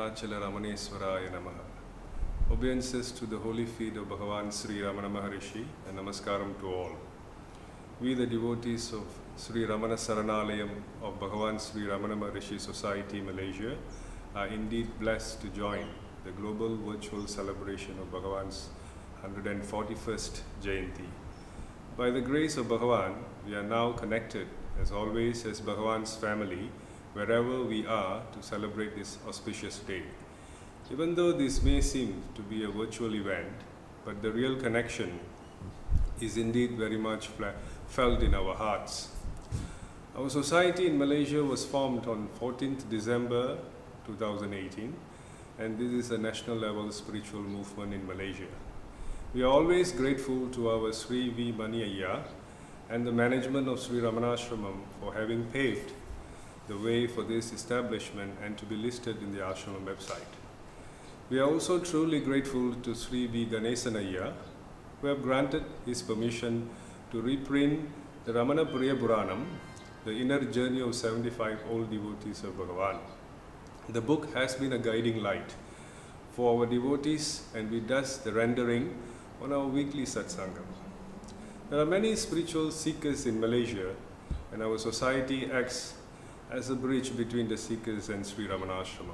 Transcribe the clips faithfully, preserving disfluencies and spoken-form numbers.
Arunachala Ramaneswaraya Namaha. Obeisances to the holy feet of Bhagavan Sri Ramana Maharishi and Namaskaram to all. We, the devotees of Sri Ramana Saranalayam of Bhagavan Sri Ramana Maharishi Society, Malaysia, are indeed blessed to join the global virtual celebration of Bhagavan's one hundred forty-first Jayanti. By the grace of Bhagavan, we are now connected, as always, as Bhagavan's family, wherever we are, to celebrate this auspicious day. Even though this may seem to be a virtual event, but the real connection is indeed very much felt in our hearts. Our society in Malaysia was formed on fourteenth December two thousand eighteen, and this is a national level spiritual movement in Malaysia. We are always grateful to our Sri V. Mani Ayya and the management of Sri Ramanashramam for having paved the way for this establishment and to be listed in the ashram website. We are also truly grateful to Sri V. Ganesan Ayya, who have granted his permission to reprint the Ramana Priya Puranam, the inner journey of seventy-five old devotees of Bhagavan. The book has been a guiding light for our devotees, and we does the rendering on our weekly satsangam. There are many spiritual seekers in Malaysia, and our society acts as a bridge between the seekers and Sri Ramanashramam.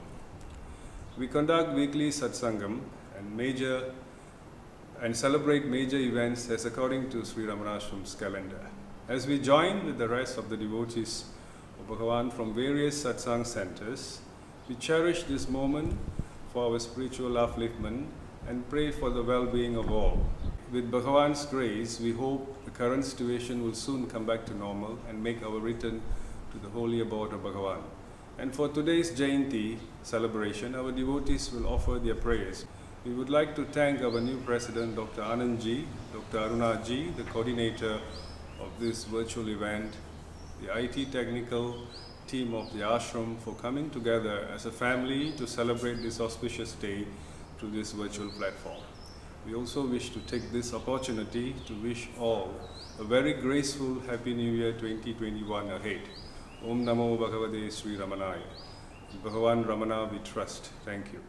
We conduct weekly satsangam and major and celebrate major events as according to Sri Ramanashram's calendar. As we join with the rest of the devotees of Bhagavan from various satsang centers, we cherish this moment for our spiritual upliftment and pray for the well-being of all. With Bhagavan's grace, we hope the current situation will soon come back to normal and make our return to the holy abode of Bhagavan. And for today's Jayanti celebration, our devotees will offer their prayers. We would like to thank our new president, Doctor Anand Ji, Doctor Aruna Ji, the coordinator of this virtual event, the I T technical team of the ashram for coming together as a family to celebrate this auspicious day through this virtual platform. We also wish to take this opportunity to wish all a very graceful Happy New Year twenty twenty-one ahead. Om Namo Bhagavate Sri Ramanaya. In Bhagavan Ramana we trust. Thank you.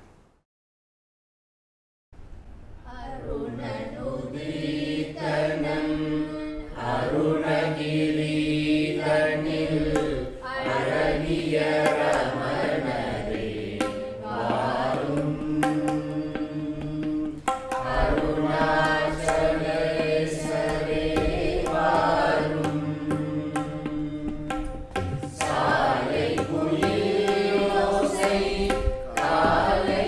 Arunanuditanam Arunagiridhanil Araniya Ramanare Varum Arunachalesare Varum Sale Kulilosai Kale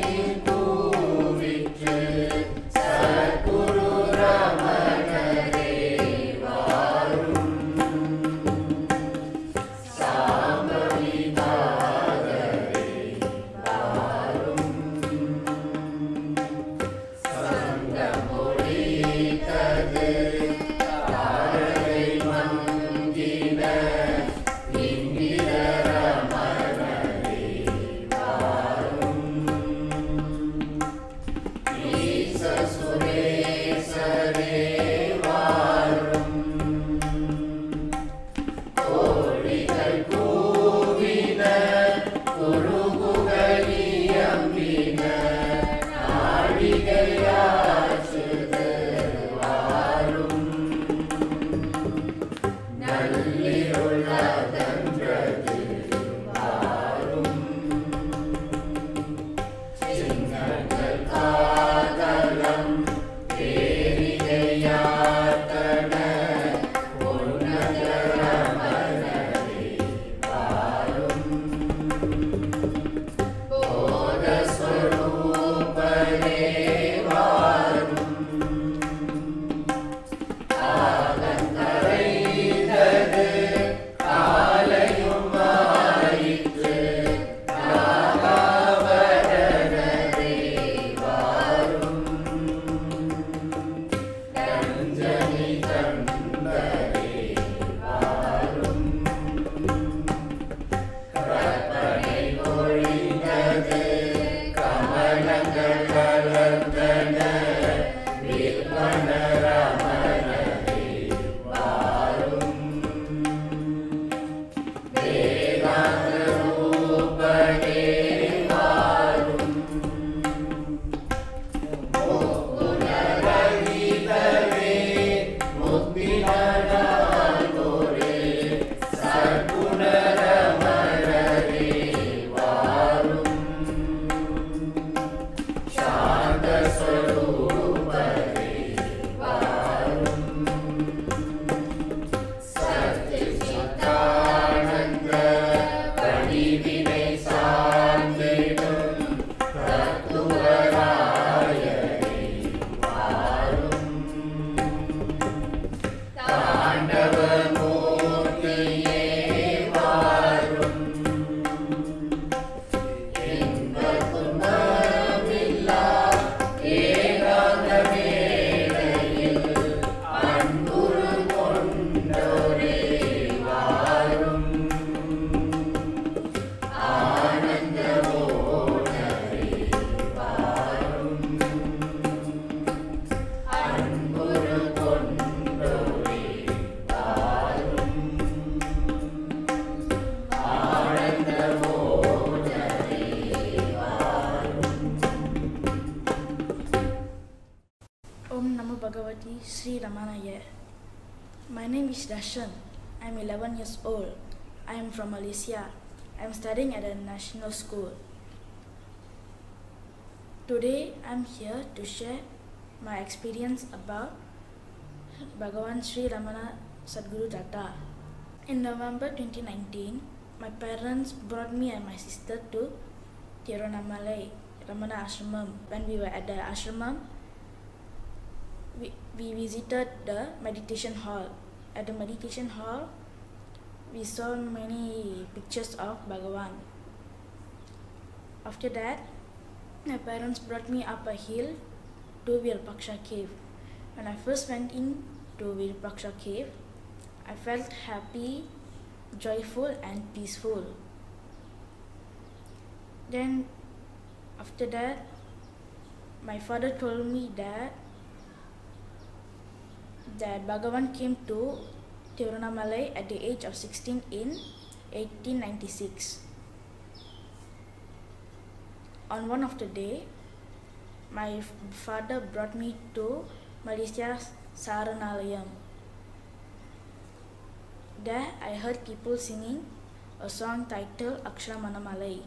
Om Namo Bhagavati Sri Ramanaya. My name is Darshan. I am eleven years old. I am from Malaysia. I am studying at a national school. Today I am here to share my experience about Bhagavan Sri Ramana Sadguru Tata. In November twenty nineteen, my parents brought me and my sister to Tiruvannamalai Ramana Ashramam. When we were at the ashramam, we, we visited the meditation hall. At the meditation hall, we saw many pictures of Bhagavan. After that, my parents brought me up a hill to Virupaksha cave. When I first went in to Virupaksha cave, I felt happy, joyful and peaceful. Then after that, my father told me that that Bhagavan came to Tiruvannamalai at the age of sixteen in eighteen ninety-six. On one of the day, my father brought me to Malaysia's Saranalayam. There I heard people singing a song titled Akshara Manamalai.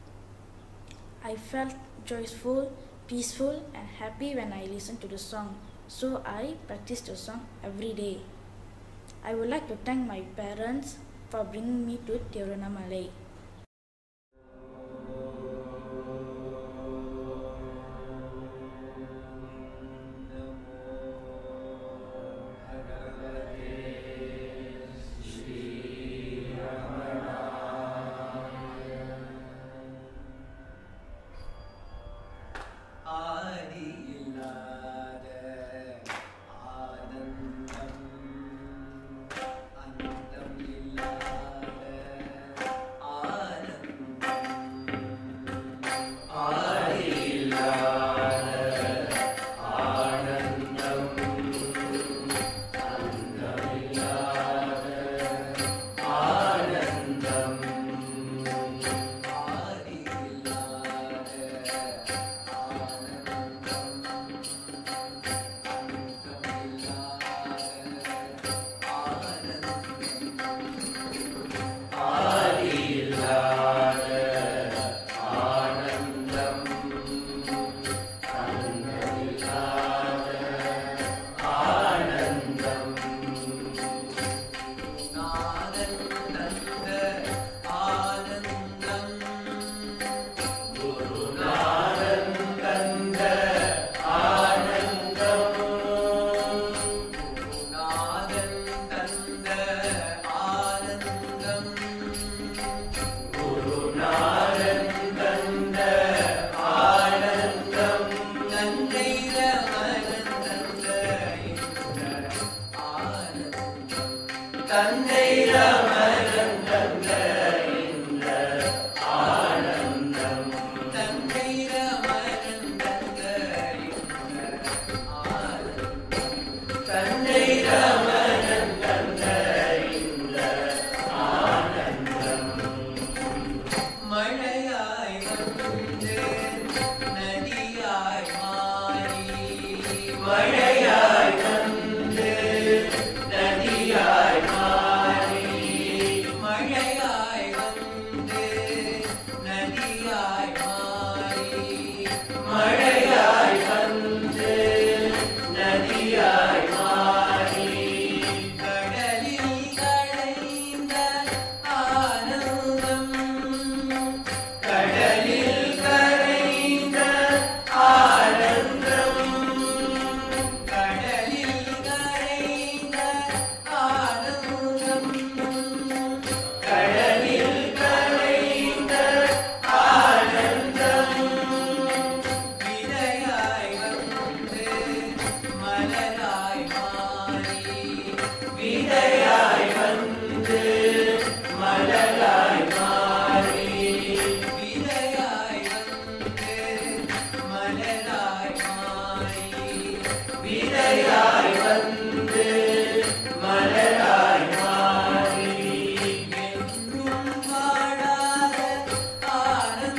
I felt joyful, peaceful and happy when I listened to the song, so I practiced the song every day. I would like to thank my parents for bringing me to Tiruvannamalai.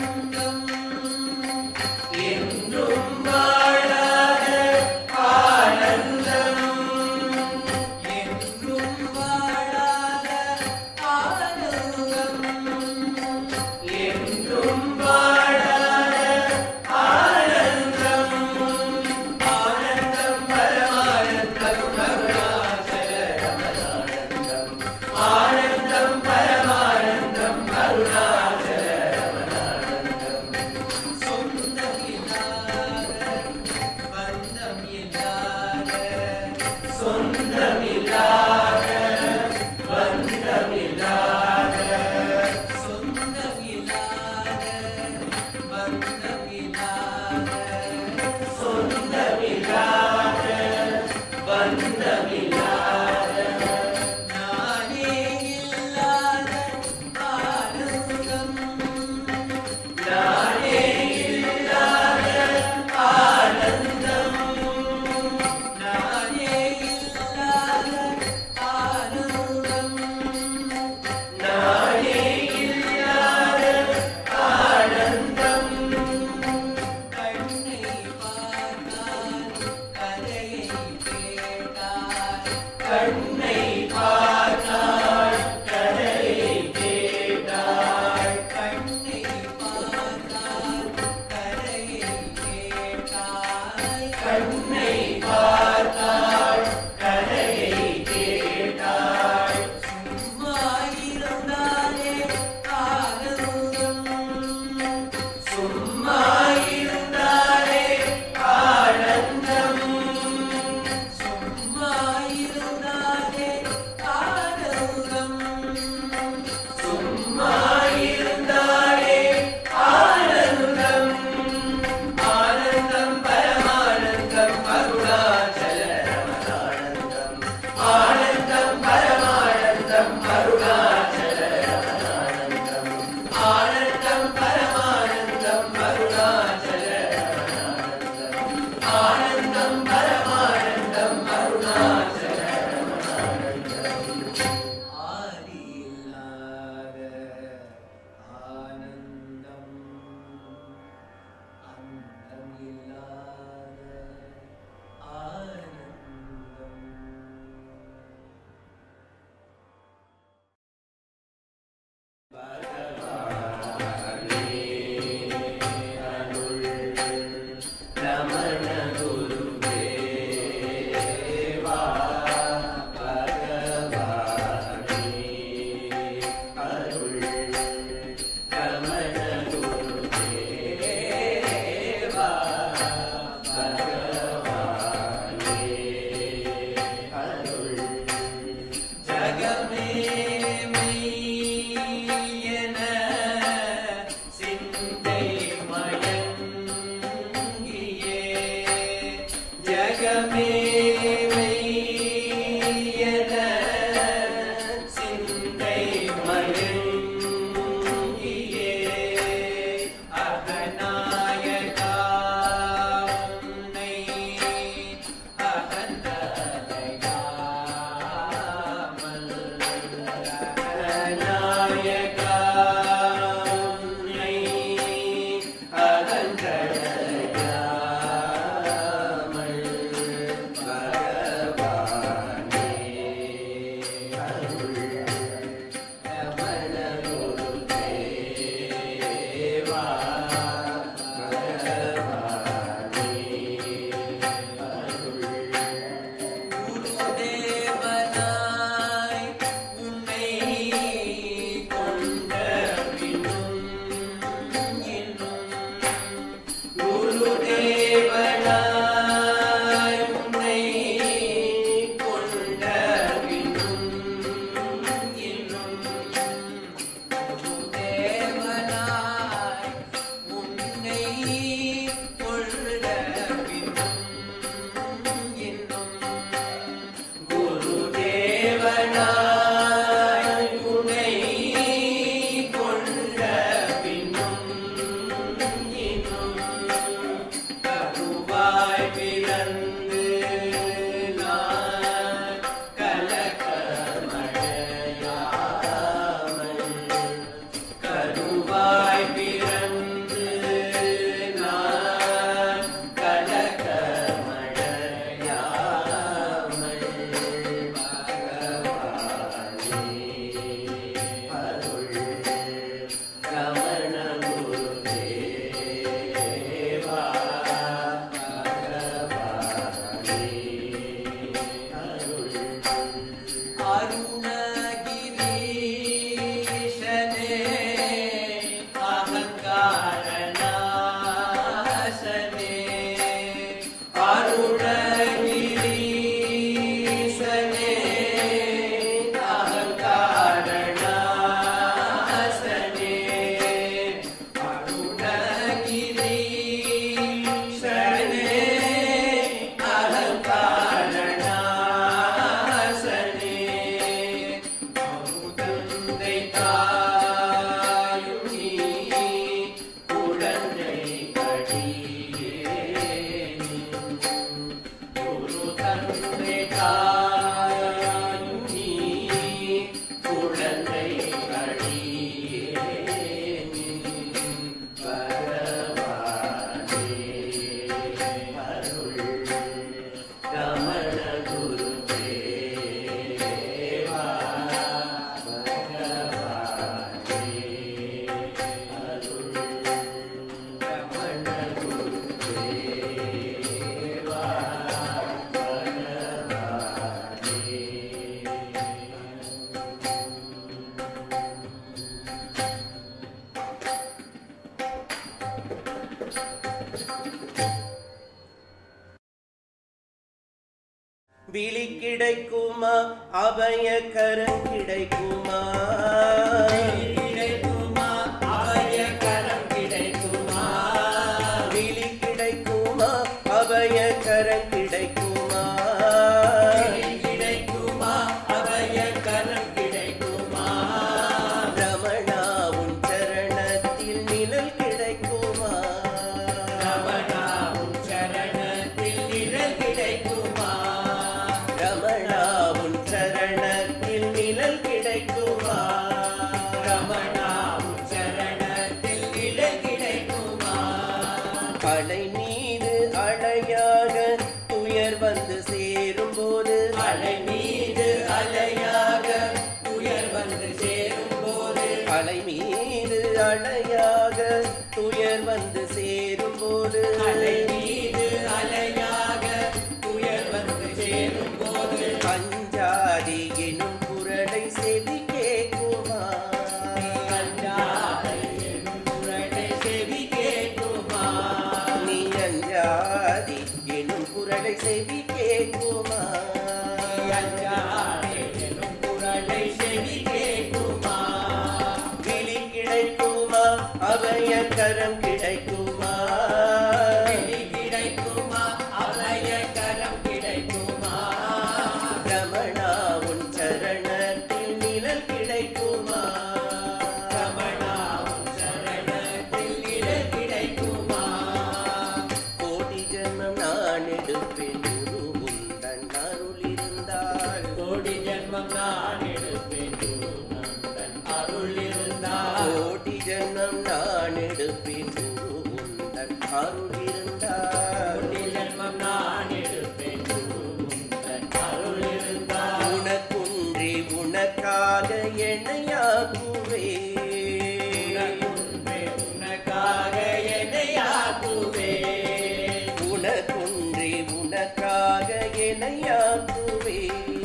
ஆனந்தம் Rama விழி கிடைக்குமா அபயக்கரம் கிடைக்குமா கிடைக்குமா அபயக்கரம் கிடைக்குமா விழி கிடைக்குமா அபயக்கரம் கிடைக்குமா கிடைக்குமா அபயக்கரம் கிடைக்குமா ரமணா உன் சரணத்தில் நிழல் கிடைக்குமா ரமணா உன் சரணத்தில் நிழல் கிடைக்குமா ரமணா உன் சரணத்தில் நிழல் கிடைக்குமா ரமணா உன் சரணத்தில் நிழல் கிடைக்குமா அலை மீது அலையாக துயர் வந்து சேரும் போது அலை மீது அலையாக துயர் வந்து சேரும் போது அலை மீது அலையாக துயர் வந்து சேரும் போது அலை மீது அலையாக துயர் வந்து சேரும் போது அஞ்சாதி எனும் குரலை செவி கேட்குமா அஞ்சாதே எனும் குரலை செவி கேட்குமா நீ அஞ்சாதி எனும் குரலை செவி கேட்குமா அஞ்சாதே எனும் குரலை செவி கேட்குமா விழி கிடைக்குமா அபயக்கரம் கிடைக்குமா வெளி கிடைக்குமா அபயக்கரம் கிடைக்குமா ரமணா உன் சரணத்தில் நிழல் கிடைக்குமா ரமணா உன் சரணத்தில் நிழல் கிடைக்குமா கோடி ஜென்மம் நான் எடுப்பேன் குரு உந்தன் அருள் இருந்தால் கோடி ஜென்மம் நான் எடுப்பேன் குரு நந்தன் அருள் இருந்தால் கோடி ஜென்மம் நான் எடுப்பேன் குரு உந்தன் அருள் இருந்தால் கோடி ஜென்மம் நான் எடுப்பேன் குரு நந்தன் அருள் இருந்தால் உனக்குன்றி உனக்காக என்னையாக்குவே உனக்குன்றே உனக்காக என்னையாக்குவே உனக்குன்றி உனக்காக என்னையாக்குவே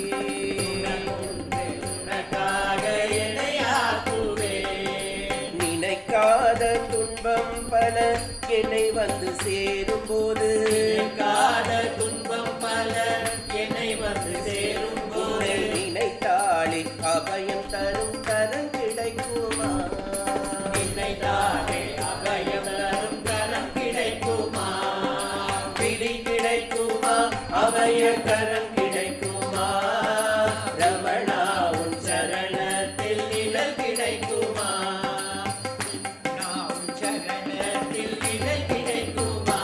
உனக்குன்றே உனக்காக என்னையாக்குவே நினைக்காத துன்பம் பல என்னை வந்து சேரும் போது காத துன்பம் பல என்னை வந்து சேரும் போது உன்னை நினைத்தாலே அபயம் தரும் கரம் கிடைக்குமா நினைத்தாலே அபயம் தரும் கரம் கிடைக்குமா விழி கிடைக்குமா அபயக்கரம் கிடைக்குமா ரமணா உன் சரணத்தில் நிழல் கிடைக்குமா நாம் சரணத்தில் நிழல் கிடைக்குமா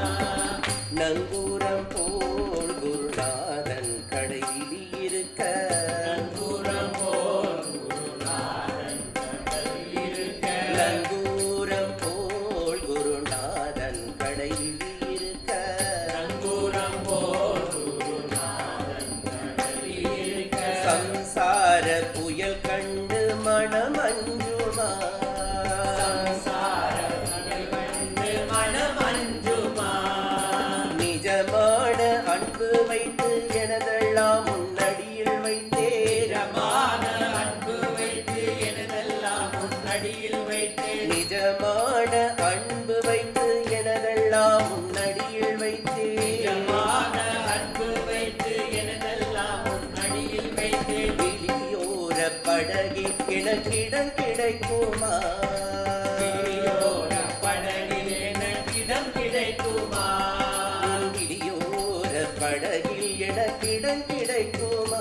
நங்கூரம் போல் குருநாதன் கடையில் இருக்க நங்கூரம் போல் குருநாதன் கடலில் இருக்க நங்கூரம் போல் குருநாதன் கடையில் இருக்க நங்கூரம் போல் குருநாதன் கடலில் இருக்க சம்சார புயல் கண்டு மனமஞ்சுமா சம்சார கடல் கண்டு மனமஞ்சுமா நிஜமான அன்பு வைத்து எனதெல்லாம் முன்னடியில் வைத்தே நிஜமான அன்பு வைத்து எனதெல்லாம் முன்னடியில் வைத்தேன் நிஜமான அன்பு வைத்து எனதெல்லாம் முன்னடியில் வைத்தே நிஜமான அன்பு வைத்து எனதெல்லாம் முன்னடியில் வைத்தேன் விழியோர படகி எனக்கிடம் கிடைக்குமா கிரியோர படகில் எனக்கிடம் கிடைக்குமா விழியோர படகில் எனக்கிடம் கிடைக்குமா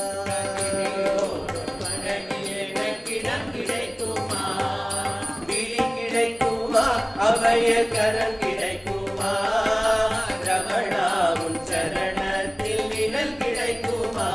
கிரியோர படகில் எனக்கிடம் கிடைக்குமா விழி கிடைக்குமா அபயக்கரம் கிடைக்குமா ரமணா உன் சரணத்தில் நிழல் கிடைக்குமா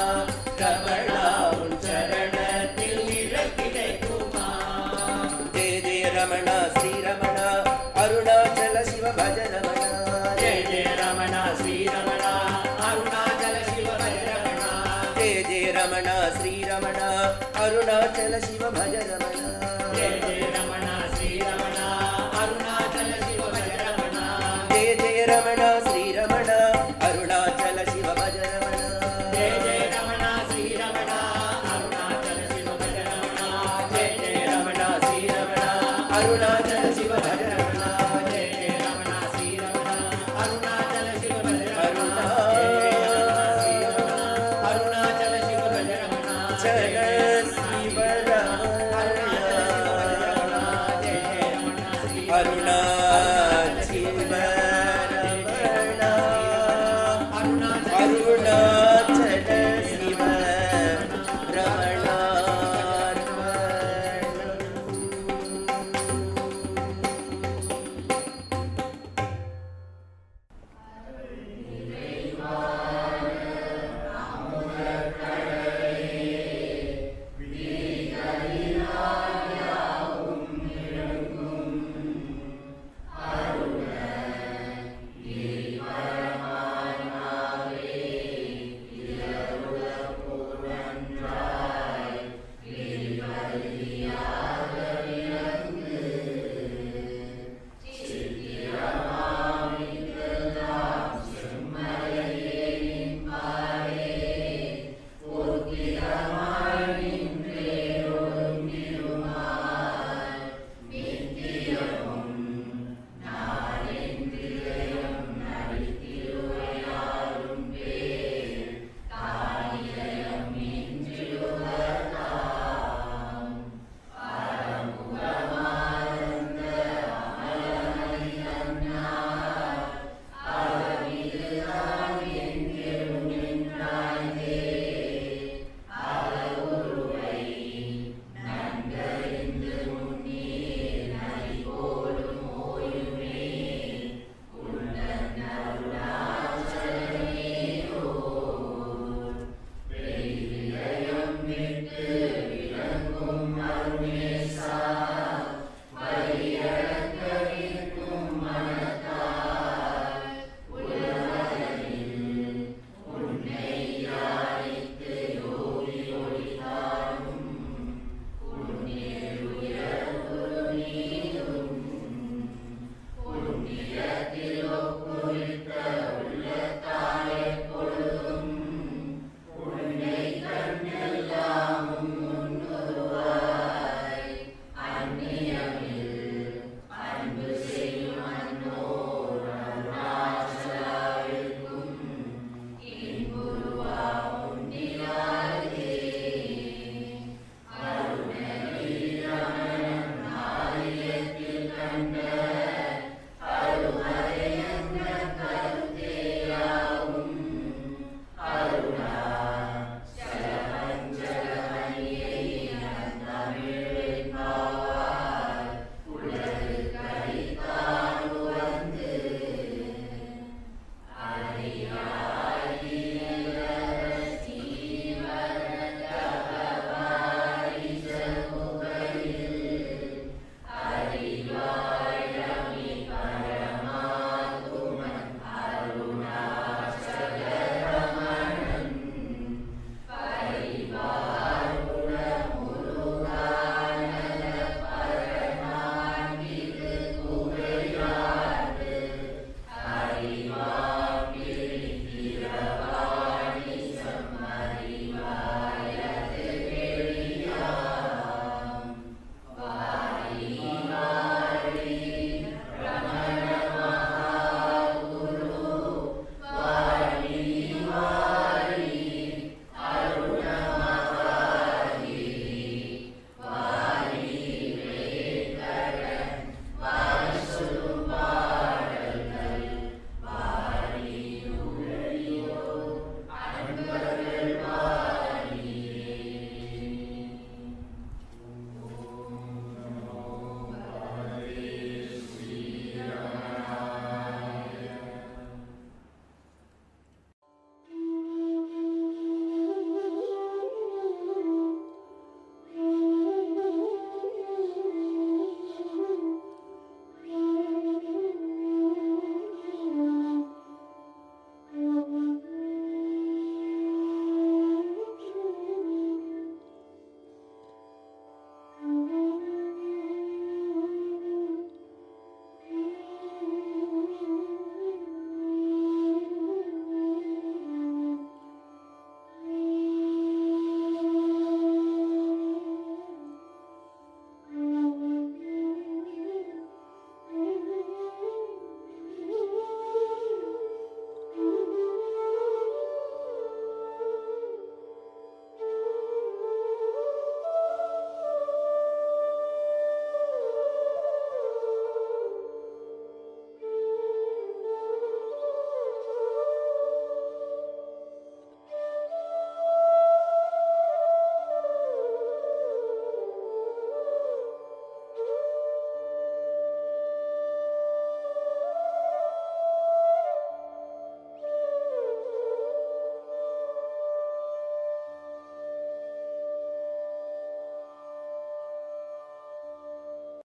ரமணா உன் சரணத்தில் நிழல் கிடைக்குமா ஜெய ஜெய ரமணா ஸ்ரீ ரமணா அருணாச்சல சிவ பஜ ரமணா ஜெய ஜெய ரமணா ஸ்ரீ ரமணா அருணாச்சல சிவ பஜ ரமணா ஜெய ஜெய ரமணா ஸ்ரீ ரமணா அருணாச்சல சிவ பஜ ரமணா ஜெய ஜெய ரமணா ஸ்ரீ ரமணா அருணாச்சல சிவ பஜ ரமணா ஜெய ஜெய ரமணா ஸ்ரீ ரமணா அருணாச்சல சிவ பஜ ரமணா ஜெய ஜெய ரமணா ஸ்ரீ ரமணா அருணாச்சல சிவ பஜ ரமணா ஜெய ஜெய ரமணா ஸ்ரீ ரமணா அருணாச்சல சிவ பஜ ரமணா ஜெய ஜெய ரமணா ஸ்ரீ ரமணா அருணாச்சல